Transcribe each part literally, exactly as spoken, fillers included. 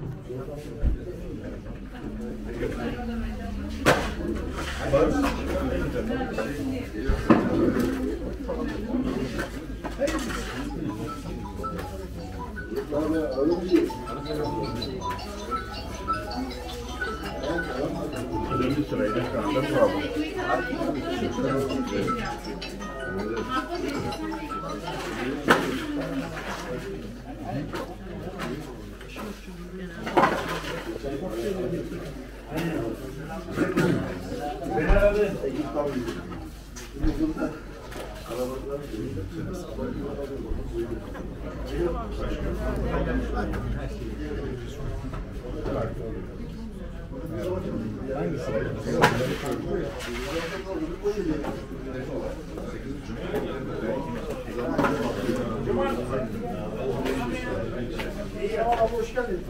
Önemli sırayla şu anda problem. Hoş geldin.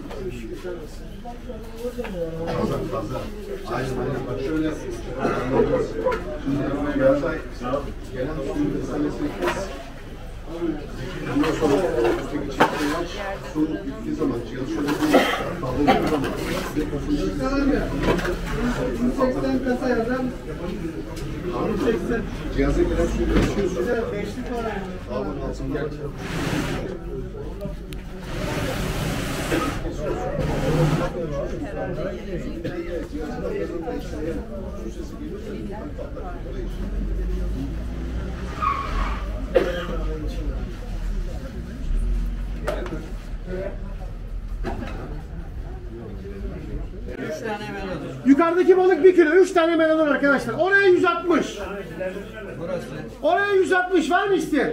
Aynen aynen. Bak şöyle. Gelen suyun meselesini kes. Bundan sonra üstteki çiftliği aç. Su bittiği zaman cihazı şöyle bir kaldırdığı zaman. seksen kasa yazan. Cihaza gelen suyu kesiyorsun. Ağabey alsın gel. Yukarıdaki balık bir kilo, üç tane melon arkadaşlar. Oraya yüz altmış. Oraya yüz altmış var mı isteyen?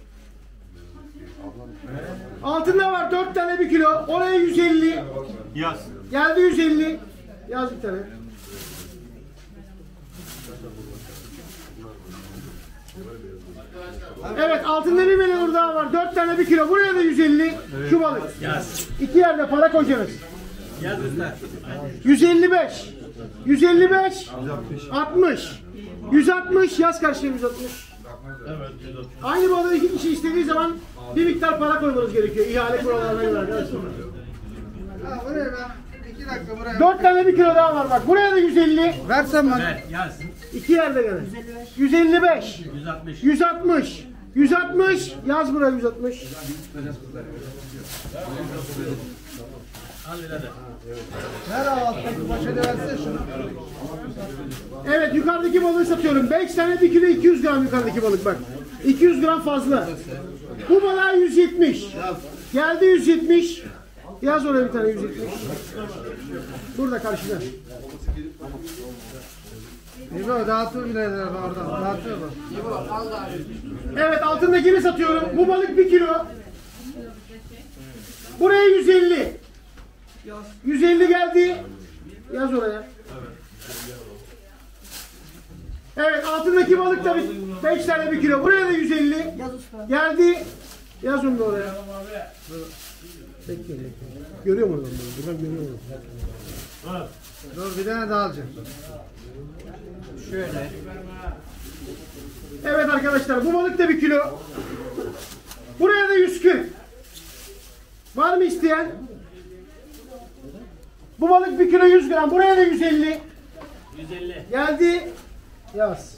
Altında var dört tane bir kilo. Oraya yüz elli. Yaz. Geldi yüz elli. Yaz bir tane. Evet, altında bir melon daha var. dört tane bir kilo. Buraya da yüz elli. Evet. Şu balık. Yaz. İki yerde para koyacaksınız. Yaz usta. yüz elli beş. yüz elli beş. altmış. yüz altmış. Yaz karşıya yüz altmış. Evet, yüz altmış. Aynı balığı iki kişi istediği zaman bir miktar para koymanız gerekiyor. İhale kurallarına göre arkadaşlar. Ha buraya ben iki dakika buraya. dört tane bir kilo daha var bak. Buraya da yüz elli. Versen bana. Ver, yaz. İki yerde gene. yüz elli beş. yüz altmış. yüz altmış. yüz altmış. Yaz buraya yüz altmış. Al birader. Ver alttaki başa da versene şunu. Evet, yukarıdaki balığı satıyorum. beş tane bir kilo iki yüz gram yukarıdaki balık bak. iki yüz gram fazla. Bu balığa yüz yetmiş. Geldi yüz yetmiş. Yaz oraya bir tane yüz yetmiş. Burada karşıda. İbo dağıtır birader oradan. Dağıtır bak. Evet, altındakini satıyorum. Bu balık bir kilo. Buraya yüz elli. yüz elli geldi. Yaz oraya. Evet, altındaki balık da beş tane bir kilo. Buraya da yüz elli. Geldi. Yaz onu da oraya. Bekleyin. Görüyor musun oradan? Buradan görüyor musun? Dur bir tane daha alacağım. Şöyle. Evet arkadaşlar, bu balık da bir kilo. Buraya da yüz kırk. Var mı isteyen? Bu balık bir kilo yüz gram. Buraya da yüz elli. yüz elli. Geldi. Yaz.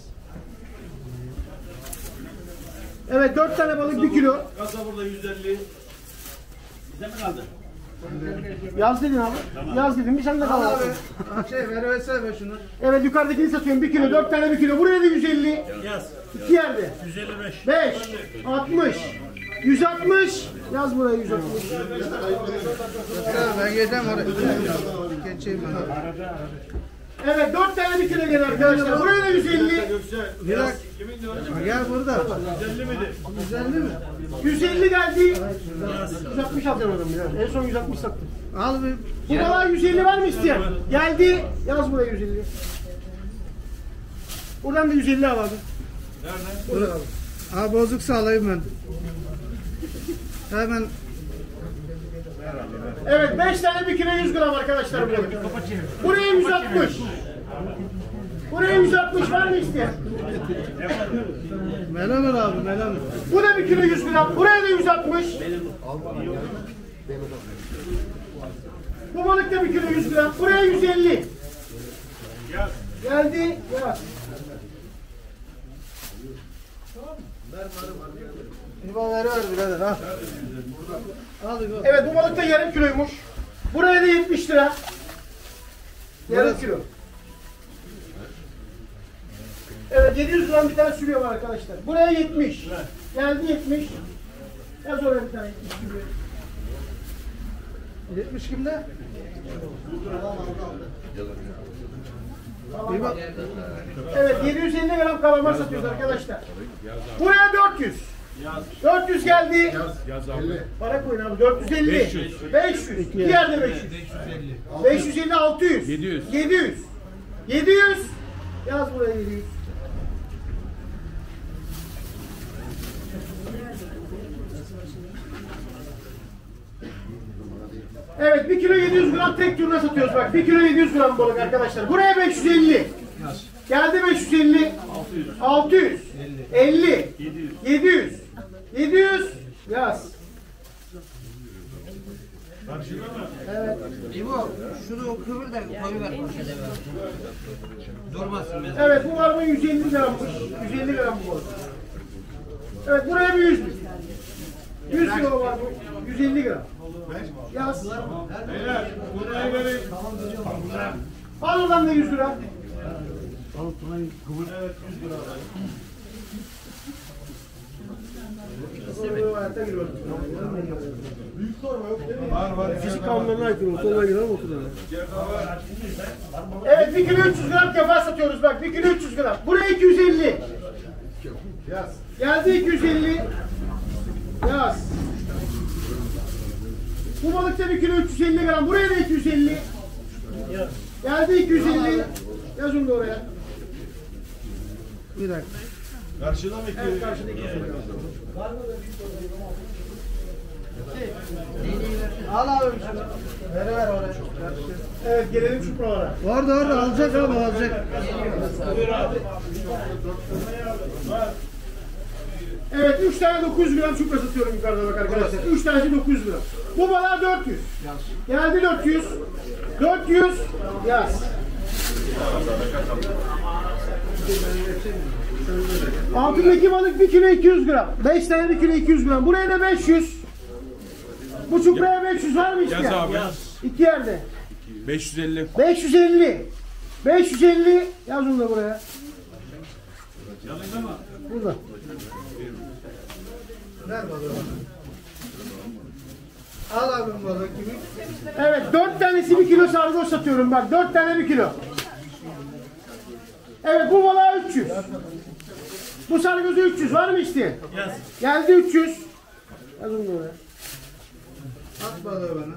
Evet, dört tane balık bir kilo. Kasa burada yüz elli. Bize mi kaldı? Yaz dedin abi. Tamam. Yaz dedim. Bir sen de kal. Al abi. Şey ver versene be şunu. Evet, yukarıdakini satıyorum. Bir kilo. Dört tane bir kilo. Buraya da yüz elli. Yaz. İki yerde. yüz elli beş. Beş. Altmış. Yüz altmış. Yaz buraya yüz altmış. Ya ben geleceğim oraya. Geçeyim ben. Evet, dört tane bir kilo gelir arkadaşlar. Buraya da yüz elli. Bir dakika. Ha, gel burada. yüz elli miydi? yüz elli mi? yüz elli geldi. yüz altmış alacağım adam ya. En son yüz altmış sattım. Al bir. Bu balığa yüz elli var mı isteyen? Geldi. Yaz buraya yüz elli. Buradan da yüz elli al abi. Dur. Ha bozuksa alayım ben. Hemen. Evet, beş tane bir kilo yüz gram arkadaşlar bu balık. Buraya yüz altmış. Buraya yüz altmış var mı isteyen? Melon al abi melon. Bu da bir kilo yüz gram. Buraya da yüz altmış. Bu balık da bir kilo yüz gram. Buraya yüz elli. Geldi. Yaz. İbo ver ver birader al. Al İbo. Evet bu balık da yarım kiloymuş. Buraya da yetmiş lira. Yarım Burası. kilo. Evet yedi yüz gram bir tane sürüyor var arkadaşlar. Buraya yetmiş. Geldi yetmiş. Yaz oraya bir tane yetmiş sürüyor. yetmiş kimde? İbo. Evet yedi yüz elli gram kalamar satıyoruz arkadaşlar. Buraya dört yüz. dört yüz geldi. Para koyun abi. dört yüz elli. beş yüz. beş yüz. İki yerde beş yüz. beş yüz elli altı yüz. yedi yüz. yedi yüz. yedi yüz. Yaz buraya yedi yüz. Evet bir kilo yedi yüz gram tek turuna satıyoruz bak. bir kilo yedi yüz gram balık arkadaşlar. Buraya beş yüz elli. Geldi beş yüz elli. altı yüz. elli. yedi yüz. yedi yüz. Yaz. İbo şunu kıvır da koyuver. Durmasın mesela. Evet bu var mı yüz elli grammış. yüz elli gram bu balık. Evet buraya bir yüz bin. yüz kilo var bu. yüz elli gram. Yaz. Al oradan da yüz gram. Fizik kanunlarına aykırı olsa ona girer mi oturur? Evet bir kilo üç yüz gram kefa satıyoruz bak. bir kilo üç yüz gram. Buraya iki yüz elli. Geldi iki yüz elli. Yaz. Bu balıkta bir kilo üç yüz elli gram. Buraya da iki yüz elli. Geldi iki yüz elli. Yaz onu da oraya. Bir dakika. Karşıda mı? Evet karşıda iki yüz elli. Al abi şunu. Ver ver oraya. Evet gelelim şu buralara. Orada orada alacak abi alacak. Evet üç tane dokuz yüz gram çupra satıyorum yukarıda bak arkadaşlar. üç tanesi dokuz yüz gram. Bu balığa dört yüz. Geldi dört yüz. dört yüz. Yaz. Altındaki balık bir kilo iki yüz gram. beş tane bir kilo iki yüz gram. Buraya da beş yüz. Bu çupraya beş yüz var mı işte? Yaz abi. İki yerde. beş yüz elli. beş yüz elli. beş yüz elli. Yaz onu da buraya. Yanında mı? Burada. Ver balığı. Al abi balığı gibi. Evet dört tanesi bir kilo sargoç satıyorum bak. dört tane bir kilo. Evet bu balığa üç yüz. Bu sargozu üç yüz var mı isteyen? Yaz. Geldi üç yüz. Yaz onu da oraya. At balığı bana.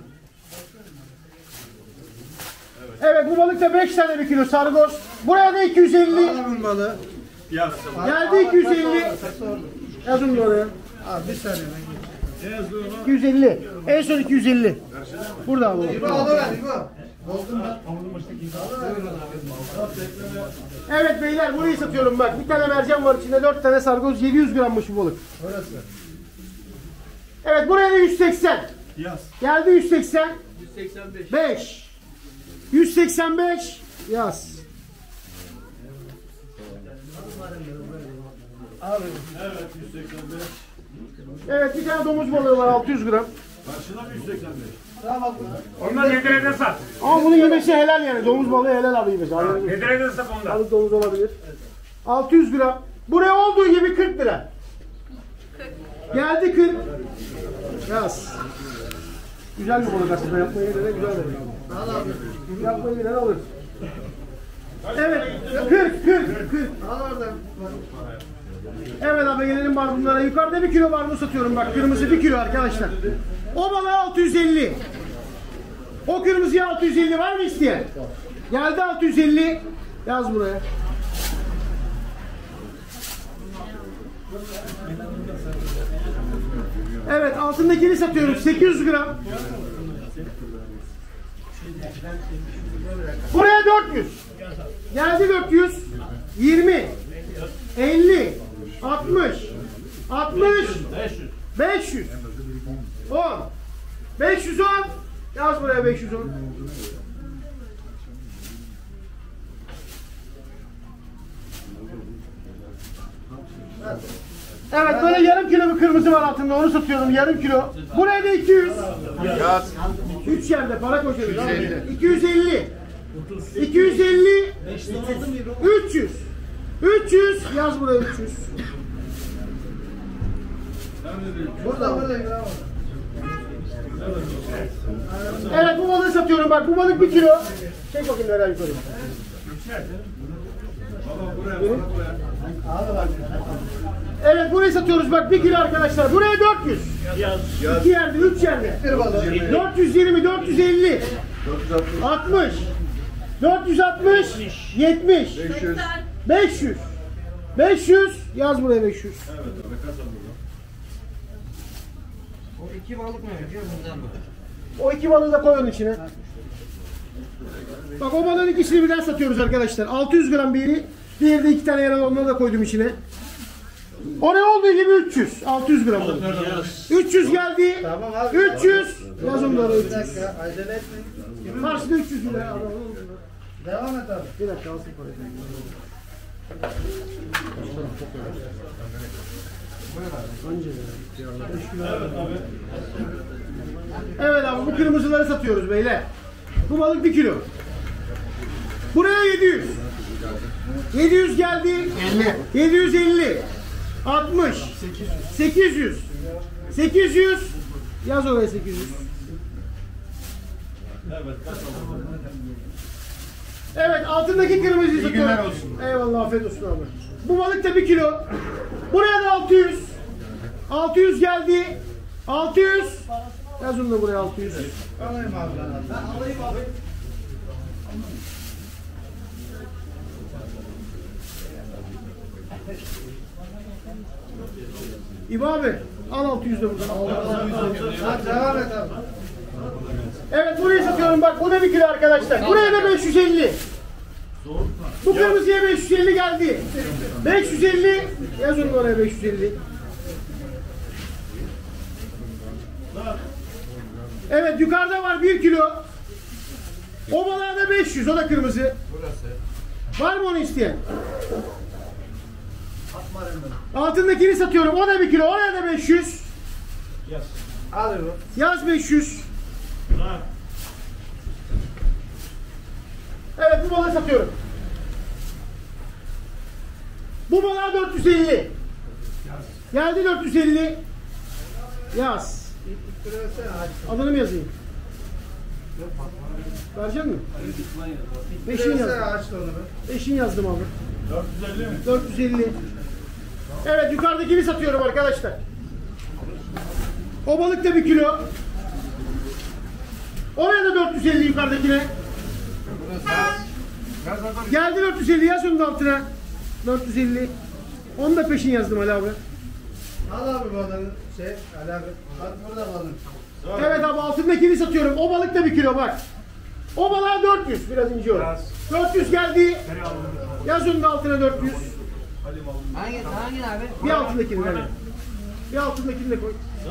Evet bu balıkta beş tane bir kilo sargoç. Buraya da iki yüz elli. Al abi balığı. Yaz. Geldi iki yüz elli. Yaz onu da oraya. Abi bir saniye ben geçeyim. iki yüz elli. En son iki yüz elli. Burada abi. İbo alıver İbo. Doldum ben. Evet beyler burayı satıyorum bak. Bir tane mercan var içinde dört tane sargoç. yedi yüz grammış bu balık. Orası. Evet buraya da yüz seksen. Yaz. Geldi yüz seksen. yüz seksen beş. beş. yüz seksen beş. Yaz. Abi. Evet yüz seksen beş. Evet bir tane domuz balığı var altı yüz gram. Karşıda mı yüz seksen beş? Tamam. Onlar Medine'de sat. Ama bunun yemesi helal yani. Domuz balığı helal abi yemesi. Medine'de sat onlar. Balık domuz olabilir. altı yüz gram. Buraya olduğu gibi kırk lira. Geldi kırk. Yaz. Güzel bir balık aslında. Yapmaya gelene güzel balık. Al abi. Yapmaya gelene alır. Evet. kırk kırk kırk. Al oradan. Evet abi gelelim barbunlara. Yukarıda bir kilo barbun satıyorum bak. Kırmızı bir kilo arkadaşlar. O balığa altı yüz elli. O kırmızıya altı yüz elli var mı isteyen? Geldi altı yüz elli. Yaz buraya. Evet altındakini satıyorum. sekiz yüz gram. Buraya dört yüz. Geldi dört yüz. yirmi. elli. altmış. altmış. beş yüz. beş yüz. on. beş yüz on. Yaz buraya beş yüz on. Evet, böyle yarım kilo bir kırmızı var altında, onu satıyorum yarım kilo. Buraya da iki yüz. Yaz. üç yerde para koşuyoruz. iki yüz elli. iki yüz elli. üç yüz. üç yüz. Yaz buraya üç yüz. Burada burada. Evet, bu balığı satıyorum bak, bu balık bir kilo. Çek bakayım nereye yukarı. Evet, burayı satıyoruz bak, bir kilo arkadaşlar. Buraya dört yüz. İki yerde, üç yerde. dört yüz yirmi, dört yüz elli. altmış. dört yüz altmış. yetmiş. beş yüz. beş yüz. Yaz buraya beş yüz. O iki balık mı yapıyor bundan mı? O iki balığı da koy onun içine. Bak, o balığın ikisini birden satıyoruz arkadaşlar. altı yüz gram biri. Diğeri de iki tane yaralı, onları da koydum içine. Oraya olduğu gibi üç yüz. altı yüz gram balık. üç yüz geldi. Tamam abi. üç yüz. Yaz onları üç Bir yüz. dakika acele etmeyin. Karşıda üç yüz lira. Devam et abi. Bir dakika alsın parayı. Evet abi, bu kırmızıları satıyoruz beyler. Bu balık bir kilo. Buraya yedi yüz. yedi yüz geldi. yedi yüz elli. altmış. sekiz yüz. sekiz yüz. Yaz oraya sekiz yüz. Evet, altındaki kırmızıyı satıyorum. Eyvallah, afiyet olsun abi. Bu balık da bir kilo. Buraya da altı yüz. altı yüz geldi. altı yüz. Yaz onu da buraya altı yüz. Alayım abi ben. Ben alayım abi. İbo abi, al altı yüz de buradan. Hadi devam et abi. Evet, burayı satıyorum bak, bu da bir kilo arkadaşlar. Buraya da beş yüz elli. Bu kırmızıya beş yüz elli geldi. beş yüz elli. Yaz onu oraya beş yüz elli. Evet, yukarıda var bir kilo. O balığa da beş yüz, o da kırmızı. Var mı onu isteyen? Altındakini satıyorum, o da bir kilo, oraya da beş yüz. Al bu. Yaz beş yüz. Evet, bu balığı satıyorum. Bu balığa dört yüz elli. Geldi dört yüz elli. Yaz. Adını mı yazayım? Verecek misin? Beşin yazdım. Açtı onu. Beşin yazdım abi. dört yüz elli mi? dört yüz elli. Evet, yukarıdakini satıyorum arkadaşlar. O balık da bir kilo. Oraya da dört yüz elli yukarıdakine. Geldi dört yüz elli, yaz onun altına. dört yüz elli. Onu da peşin yazdım Ali abi. Al abi balığını. Şey Ali abi. Bak burada balığın. Evet abi, altındakini satıyorum. O balık da bir kilo bak. O balığa dört yüz. Biraz ince o. dört yüz geldi. Yaz onun da altına dört yüz. Hangi, hangi abi? Bir altındakini ver. Bir altındakini de koy.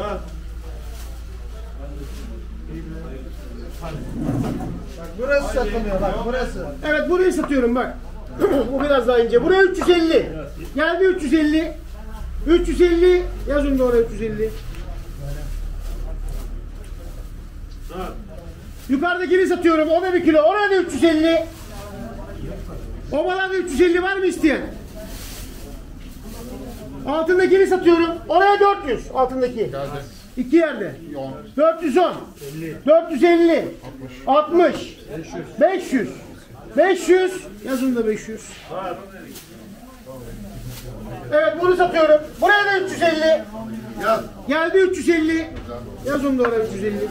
Bak burası satılıyor bak burası. Evet, burayı satıyorum bak. Bu biraz daha ince. Buraya üç yüz elli. Geldi üç yüz elli. üç yüz elli. Yaz onu da oraya üç yüz elli. Yukarıdakini satıyorum. O da bir kilo. Oraya da üç yüz elli. O balığa da üç yüz elli var mı isteyen? Altındakini satıyorum. Oraya dört yüz. Altındaki. İki yerde. dört yüz on. dört yüz elli. altmış. beş yüz. beş yüz. Yazın da beş yüz. Evet, bunu satıyorum. Buraya da üç yüz elli. Geldi üç yüz elli. Yaz onu da oraya üç yüz elli.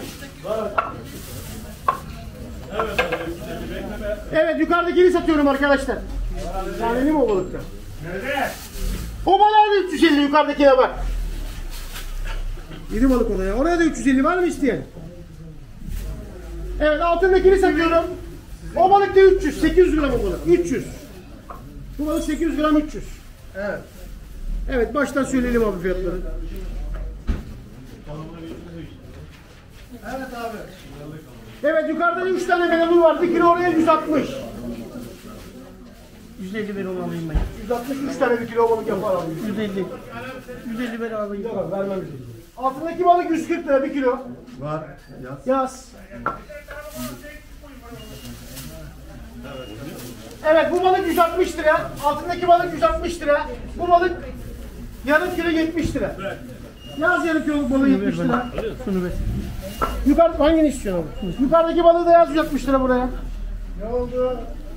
Evet, yukarıdakini satıyorum arkadaşlar. Taneli mi o balıkta? Nerede? O balığa da üç yüz elli, yukarıdakine bak. Yedi balık oraya. Oraya da üç yüz elli var mı isteyen? Evet, altındakini satıyorum. O balık da üç yüz. sekiz yüz gram o balık. üç yüz. Bu balık sekiz yüz gram üç yüz. Evet. Evet, baştan söyleyelim abi fiyatları. Evet abi. Evet yukarıda üç tane melon var. Bir kilo oraya yüz altmış. yüz elli ver onu alayım ben. yüz altmış üç tane bir kilo balık yapar abi. yüz elli. yüz elli ver alayım. Yok abi vermem. Altındaki balık yüz kırk lira bir kilo. Var. Yaz. Yaz. Evet bu balık yüz altmış lira. Altındaki balık yüz altmış lira. Bu balık yarım kilo yetmiş lira. Yaz yarım kiloluk balığı yetmiş lira. Şunu ver. Yukarı hangini istiyorsun abi? Yukarıdaki balığı da yaz yüz altmış lira buraya. Ne oldu?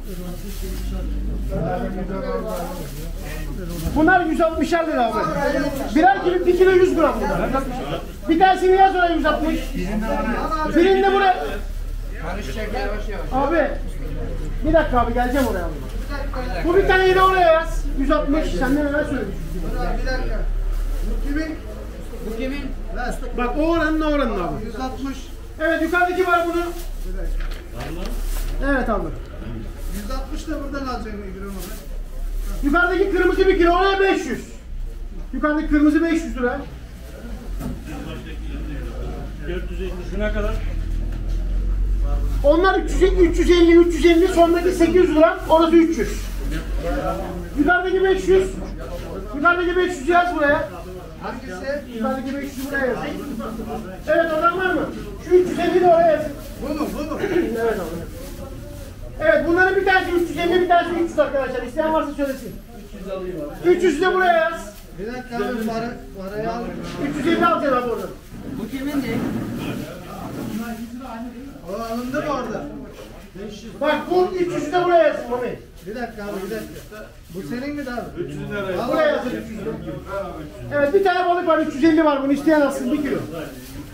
Bunlar yüz altmışar lira abi. Birer kilo bir kilo yüz gram bunlar. Bir tanesini yaz oraya yüz altmış. Birini de buraya. Karışacak yavaş yavaş. Abi bir dakika abi geleceğim oraya abi. Bu bir taneyi de oraya yaz. yüz altmış. Sen de neler söyledin? Bir dakika. Bu kimin? Bu kimin? Lastik. Bak o oranın o oranın abi. yüz altmış. Evet yukarıdaki var bunu. Evet abi. yüz altmış da buradan alacaksın İbrahim abi. Yukarıdaki kırmızı bir kilo oraya beş yüz. Yukarıdaki kırmızı beş yüz lira. dört yüz elli şuna kadar. Onlar üç yüz elli, üç yüz elli, sondaki sekiz yüz lira, orası üç yüz. Yukarıdaki beş yüz. Yukarıdaki beş yüz yaz buraya. Hangisi? Yukarıdaki beş yüz buraya yazın. Evet oradan var mı? Şu üç yüz elli de oraya yazın. Bu mu? Bu mu? Evet abi. Evet bunların bir tanesi üç yüz elli, bir tanesi üç yüz arkadaşlar. İsteyen varsa söylesin. üç yüzü de buraya yaz. Bir dakika abi para, parayı al. üç yüz elli alacaksın abi oradan. Bu kimindi? O alındı mı orada? Bak bu üç yüzü de buraya yazın Mami. Bir dakika abi bir dakika. Bu senin mi abi? üç yüz lira. Buraya yazın üç yüzü de. Evet bir tane balık var üç yüz elli var bunu isteyen alsın bir kilo.